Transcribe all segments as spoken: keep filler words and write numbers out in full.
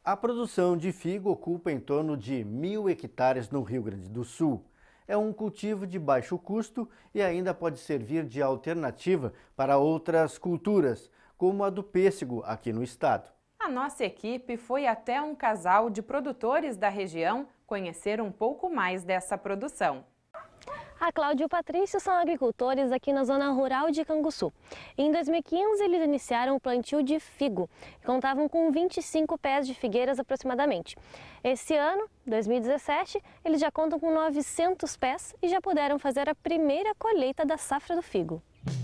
A produção de figo ocupa em torno de mil hectares no Rio Grande do Sul. É um cultivo de baixo custo e ainda pode servir de alternativa para outras culturas, como a do pêssego aqui no estado. A nossa equipe foi até um casal de produtores da região conhecer um pouco mais dessa produção. A Cláudia e o Patrício são agricultores aqui na zona rural de Canguçu. Em dois mil e quinze, eles iniciaram o plantio de figo e contavam com vinte e cinco pés de figueiras aproximadamente. Esse ano, dois mil e dezessete, eles já contam com novecentos pés e já puderam fazer a primeira colheita da safra do figo.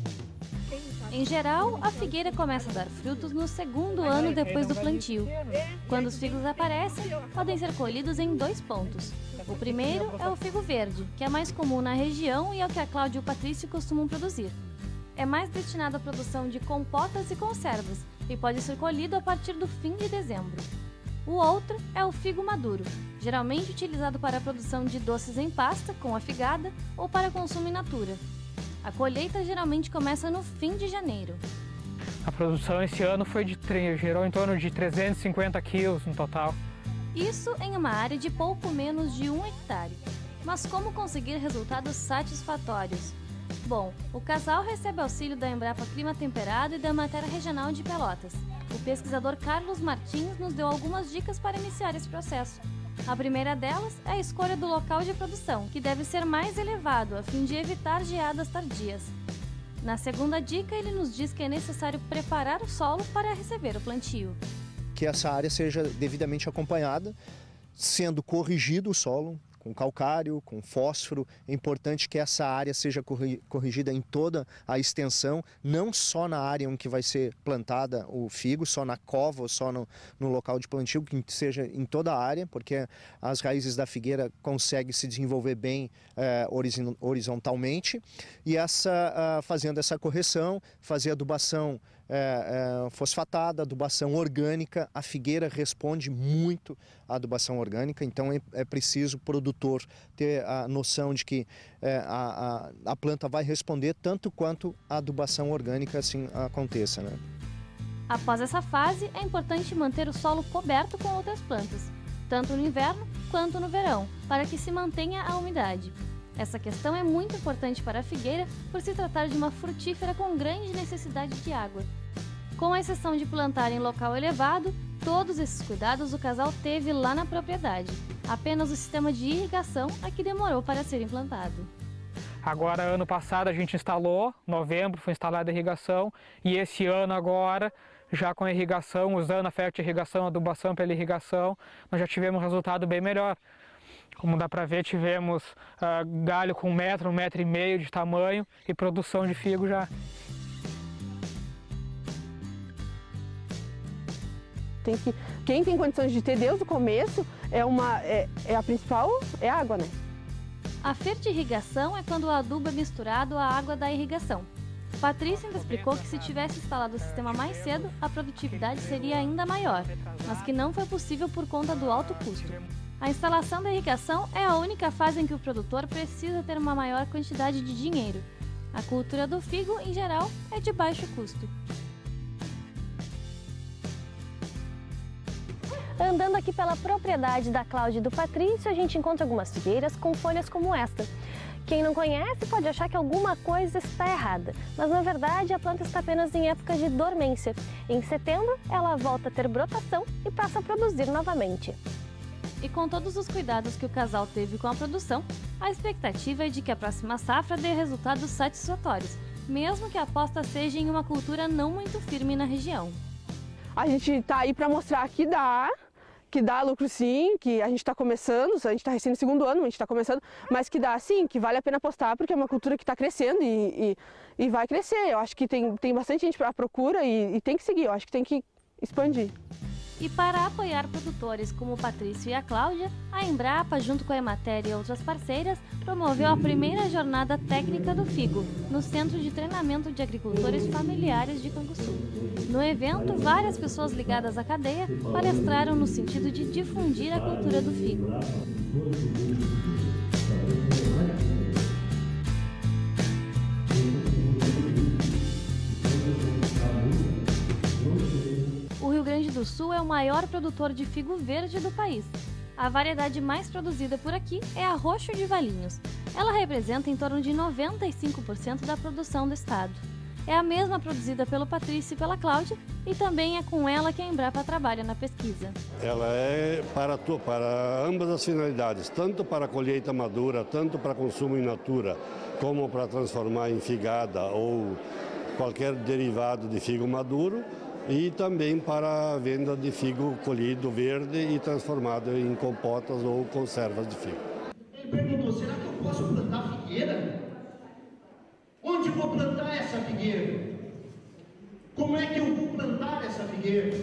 Em geral, a figueira começa a dar frutos no segundo ano depois do plantio. Quando os figos aparecem, podem ser colhidos em dois pontos. O primeiro é o figo verde, que é mais comum na região e é o que a Cláudia e o Patrício costumam produzir. É mais destinado à produção de compotas e conservas e pode ser colhido a partir do fim de dezembro. O outro é o figo maduro, geralmente utilizado para a produção de doces em pasta, com a figada, ou para consumo in natura. A colheita geralmente começa no fim de janeiro. A produção esse ano foi de, gerou em torno de trezentos e cinquenta quilos no total. Isso em uma área de pouco menos de um hectare. Mas como conseguir resultados satisfatórios? Bom, o casal recebe auxílio da Embrapa Clima Temperado e da Matéria Regional de Pelotas. O pesquisador Carlos Martins nos deu algumas dicas para iniciar esse processo. A primeira delas é a escolha do local de produção, que deve ser mais elevado a fim de evitar geadas tardias. Na segunda dica, ele nos diz que é necessário preparar o solo para receber o plantio. Que essa área seja devidamente acompanhada, sendo corrigido o solo com calcário, com fósforo. É importante que essa área seja corrigida em toda a extensão, não só na área em que vai ser plantada o figo, só na cova ou só no, no local de plantio, que seja em toda a área, porque as raízes da figueira conseguem se desenvolver bem eh, horizontalmente. E essa, uh, fazendo essa correção, fazer adubação É, é, fosfatada, adubação orgânica. A figueira responde muito à adubação orgânica, então é, é preciso o produtor ter a noção de que é, a, a, a planta vai responder tanto quanto a adubação orgânica assim aconteça, né? Após essa fase, é importante manter o solo coberto com outras plantas, tanto no inverno quanto no verão, para que se mantenha a umidade. Essa questão é muito importante para a figueira por se tratar de uma frutífera com grande necessidade de água. Com a exceção de plantar em local elevado, todos esses cuidados o casal teve lá na propriedade. Apenas o sistema de irrigação é que demorou para ser implantado. Agora, ano passado a gente instalou, novembro foi instalada a irrigação, e esse ano agora, já com a irrigação, usando a fertirrigação, a adubação pela irrigação, nós já tivemos um resultado bem melhor. Como dá para ver, tivemos uh, galho com um metro, um metro e meio de tamanho e produção de figo já. Tem que, quem tem condições de ter desde o começo, é, uma, é, é a principal, é a água, né? A fertirrigação é quando o adubo é misturado à água da irrigação. Patrícia ainda explicou que se tivesse instalado o sistema mais cedo, a produtividade seria ainda maior, mas que não foi possível por conta do alto custo. A instalação da irrigação é a única fase em que o produtor precisa ter uma maior quantidade de dinheiro. A cultura do figo, em geral, é de baixo custo. Andando aqui pela propriedade da Cláudia e do Patrício, a gente encontra algumas figueiras com folhas como esta. Quem não conhece pode achar que alguma coisa está errada, mas na verdade a planta está apenas em época de dormência. Em setembro, ela volta a ter brotação e passa a produzir novamente. E com todos os cuidados que o casal teve com a produção, a expectativa é de que a próxima safra dê resultados satisfatórios, mesmo que a aposta seja em uma cultura não muito firme na região. A gente está aí para mostrar que dá, que dá lucro sim, que a gente está começando, a gente está recém no segundo ano, a gente está começando, mas que dá sim, que vale a pena apostar, porque é uma cultura que está crescendo e, e, e vai crescer. Eu acho que tem, tem bastante gente à procura e, e tem que seguir, eu acho que tem que expandir. E para apoiar produtores como o Patrício e a Cláudia, a Embrapa, junto com a Emater e outras parceiras, promoveu a primeira jornada técnica do figo, no Centro de Treinamento de Agricultores Familiares de Canguçu. No evento, várias pessoas ligadas à cadeia palestraram no sentido de difundir a cultura do figo. do Sul é o maior produtor de figo verde do país. A variedade mais produzida por aqui é a Roxo de Valinhos. Ela representa em torno de noventa e cinco por cento da produção do estado. É a mesma produzida pelo Patrício e pela Cláudia, e também é com ela que a Embrapa trabalha na pesquisa. Ela é para, para ambas as finalidades, tanto para a colheita madura, tanto para consumo in natura, como para transformar em figada ou qualquer derivado de figo maduro, e também para a venda de figo colhido verde e transformado em compotas ou conservas de figo. Ele perguntou, será que eu posso plantar figueira? Onde vou plantar essa figueira? Como é que eu vou plantar essa figueira?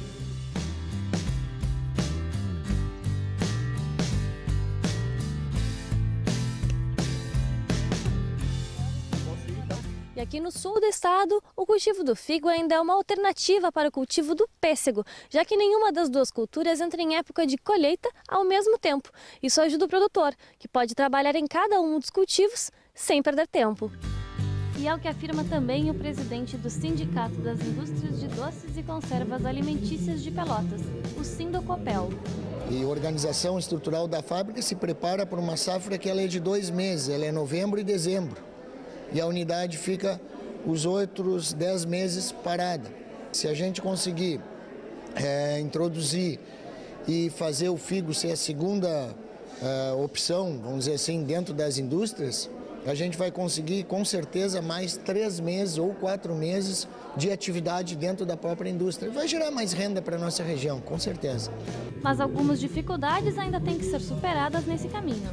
E aqui no sul do estado, o cultivo do figo ainda é uma alternativa para o cultivo do pêssego, já que nenhuma das duas culturas entra em época de colheita ao mesmo tempo. Isso ajuda o produtor, que pode trabalhar em cada um dos cultivos sem perder tempo. E é o que afirma também o presidente do Sindicato das Indústrias de Doces e Conservas Alimentícias de Pelotas, o Sindocopel. E a organização estrutural da fábrica se prepara para uma safra que ela é de dois meses, ela é novembro e dezembro. E a unidade fica os outros dez meses parada. Se a gente conseguir é, introduzir e fazer o figo ser a segunda é, opção, vamos dizer assim, dentro das indústrias, a gente vai conseguir, com certeza, mais três meses ou quatro meses de atividade dentro da própria indústria. Vai gerar mais renda para a nossa região, com certeza. Mas algumas dificuldades ainda têm que ser superadas nesse caminho.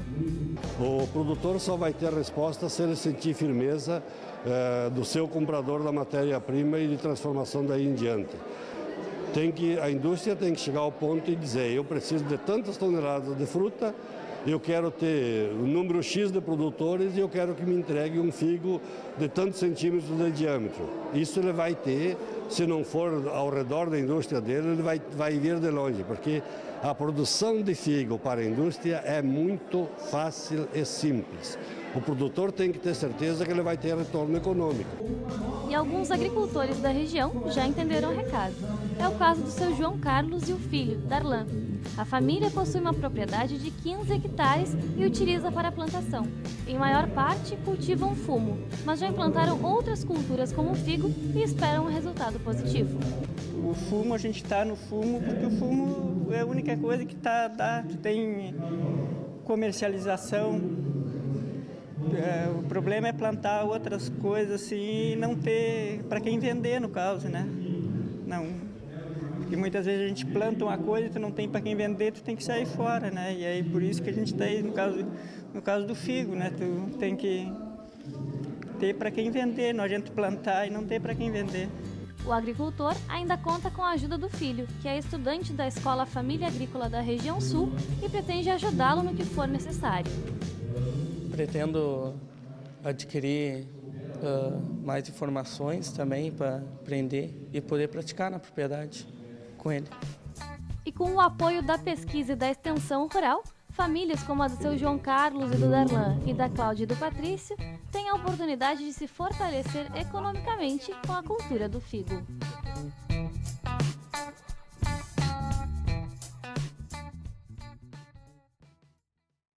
O produtor só vai ter resposta se ele sentir firmeza eh, do seu comprador da matéria-prima e de transformação daí em diante. Tem que, a indústria tem que chegar ao ponto e dizer, eu preciso de tantas toneladas de fruta, eu quero ter um número X de produtores e eu quero que me entregue um figo de tantos centímetros de diâmetro. Isso ele vai ter, se não for ao redor da indústria dele, ele vai, vai vir de longe, porque a produção de figo para a indústria é muito fácil e simples. O produtor tem que ter certeza que ele vai ter retorno econômico. E alguns agricultores da região já entenderam o recado. É o caso do seu João Carlos e o filho, Darlan. A família possui uma propriedade de quinze hectares e utiliza para a plantação. Em maior parte, cultivam fumo, mas já implantaram outras culturas como o figo e esperam um resultado positivo. O fumo, a gente está no fumo porque o fumo é a única coisa que tá, dá, tem comercialização. É, o problema é plantar outras coisas assim e não ter para quem vender, no caso, né? Não. Porque muitas vezes a gente planta uma coisa e tu não tem para quem vender, tu tem que sair fora, né? E aí por isso que a gente está aí no caso, no caso do figo, né? Tu tem que ter para quem vender, não adianta plantar e não ter para quem vender. O agricultor ainda conta com a ajuda do filho, que é estudante da Escola Família Agrícola da Região Sul e pretende ajudá-lo no que for necessário. Pretendo adquirir uh, mais informações também para aprender e poder praticar na propriedade com ele. E com o apoio da pesquisa e da extensão rural, famílias como a do seu João Carlos e do Darlan e da Cláudia e do Patrício têm a oportunidade de se fortalecer economicamente com a cultura do figo.